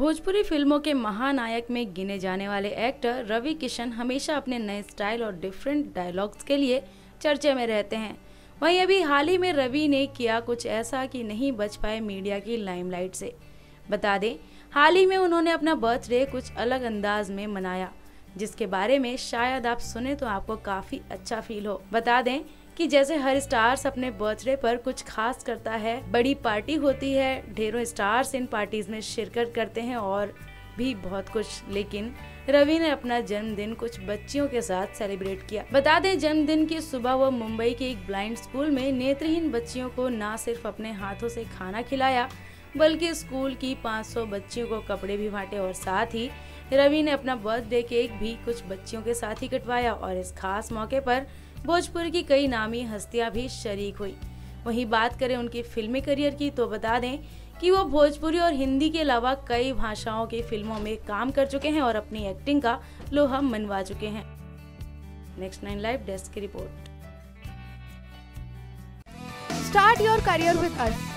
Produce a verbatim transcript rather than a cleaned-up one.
भोजपुरी फिल्मों के महानायक में गिने जाने वाले एक्टर रवि किशन हमेशा अपने नए स्टाइल और डिफरेंट डायलॉग्स के लिए चर्चे में रहते हैं। वहीं अभी हाल ही में रवि ने किया कुछ ऐसा कि नहीं बच पाए मीडिया की लाइमलाइट से। बता दें, हाल ही में उन्होंने अपना बर्थडे कुछ अलग अंदाज में मनाया, जिसके बारे में शायद आप सुने तो आपको काफी अच्छा फील हो। बता दें कि जैसे हर स्टार्स अपने बर्थडे पर कुछ खास करता है, बड़ी पार्टी होती है, ढेरों स्टार्स इन पार्टीज में शिरकत करते हैं और भी बहुत कुछ, लेकिन रवि ने अपना जन्मदिन कुछ बच्चियों के साथ सेलिब्रेट किया। बता दें, जन्मदिन की सुबह वो मुंबई के एक ब्लाइंड स्कूल में नेत्रहीन बच्चियों को न सिर्फ अपने हाथों से खाना खिलाया, बल्कि स्कूल की पाँच सौ बच्चियों को कपड़े भी बांटे और साथ ही रवि ने अपना बर्थडे केक भी कुछ बच्चियों के साथ ही कटवाया और इस खास मौके पर भोजपुर की कई नामी हस्तियां भी शरीक हुई। वहीं बात करें उनकी फिल्मी करियर की तो बता दें कि वो भोजपुरी और हिंदी के अलावा कई भाषाओं की फिल्मों में काम कर चुके हैं और अपनी एक्टिंग का लोहा मनवा चुके हैं। नेक्स्ट नाइन लाइव डेस्क की रिपोर्ट। Start your career with us.